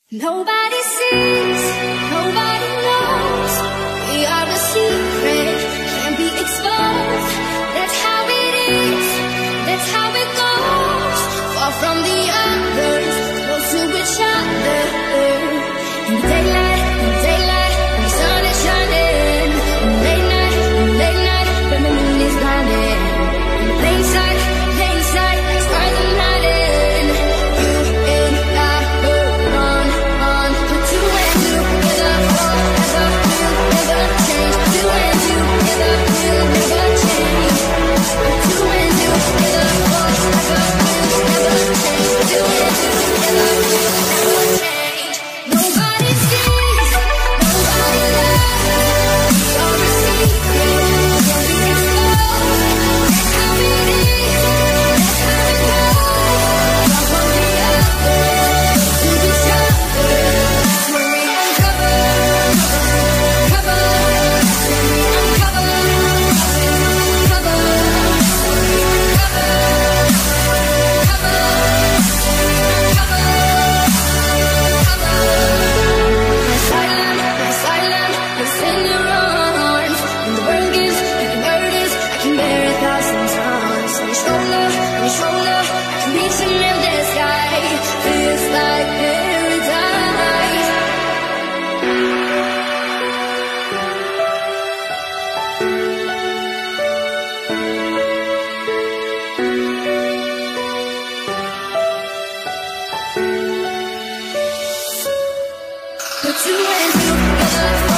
Nobody sees, nobody knows. We are the secret, can't be exposed. That's how it is, that's how it goes. Far from the others, close to each other. In the daylight, when the sun is shining. In the late night, when the moon is blinding. In the plain sight, stars are hiding. You and I will run, put two and two together forever. We'll never change. Two and two together, we'll never change. Put two and two together forever. We'll never change. Two and two together, we'll never change. Nobody sees, nobody loves. We are a secret, can't be exposed. That's how it is, that's how it goes. Far from the others, to each other. When we uncover, cover. When we uncover, cover. My silent, it's in your arms. When the world gives, like a bird is, I can bear 1,000 tons. On your shoulder, I can reach and live the sky. Feels like paradise. Put two and two together.